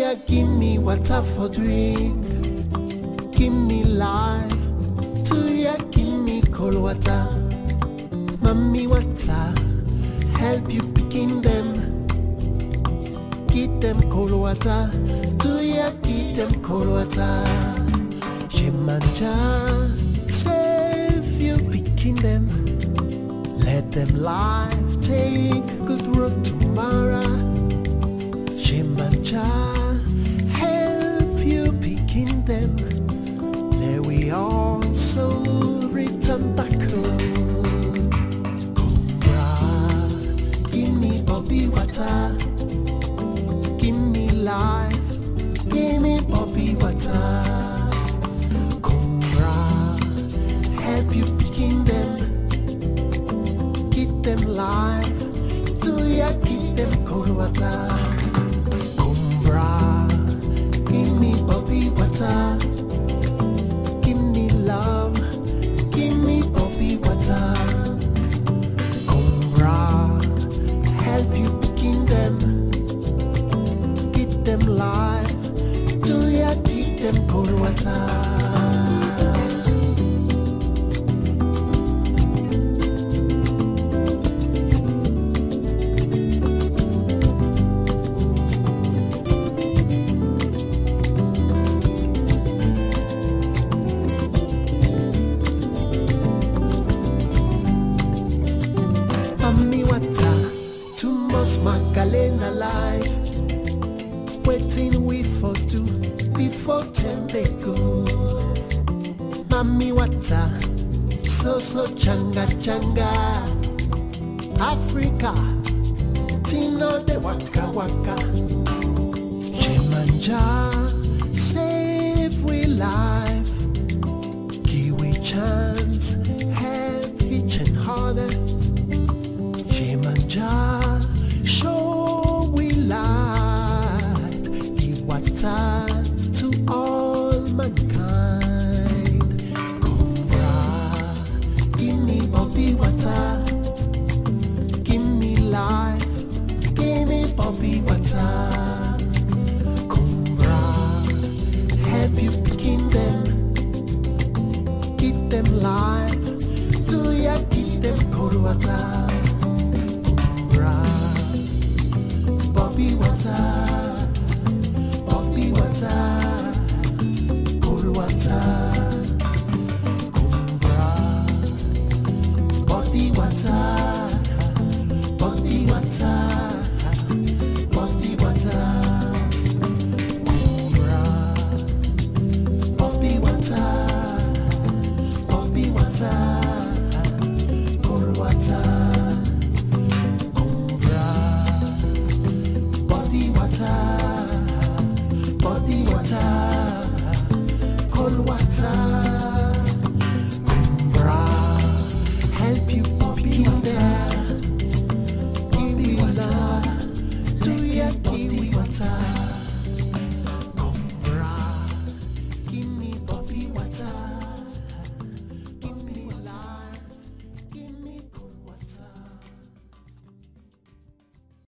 ya give me water for drink. Give me life. Do ya give me cold water. Mami wata, help you picking them. Give them cold water. Do ya give them cold water. Shemanja, save you picking them. Let them life take good road tomorrow. Shemanja, help you picking them. Let we also return back home. Kumbra, give me Bobby water. Give me life. Give me Bobby water. Kumbra, help you picking them. Give them life. Do ya give them cold water? Kumbra, give me Bobby water. Give me love. Give me Bobby water. Kumbra, help you picking them. Give them life. Do ya give them cold water? Mami wata, too much Magdalena life. Waiting we for do before 10 they go. Mami wata, so changa changa. Africa, Tino de waka waka. Shemanja, save we life. Give we chance, help each and harder. Shemanja, show we light. Give water to all mankind. Kumbra, give me Bobby water. Give me life. Give me Bobby water. Kumbra, help you picking them. Give them life. Do ya give them cold water?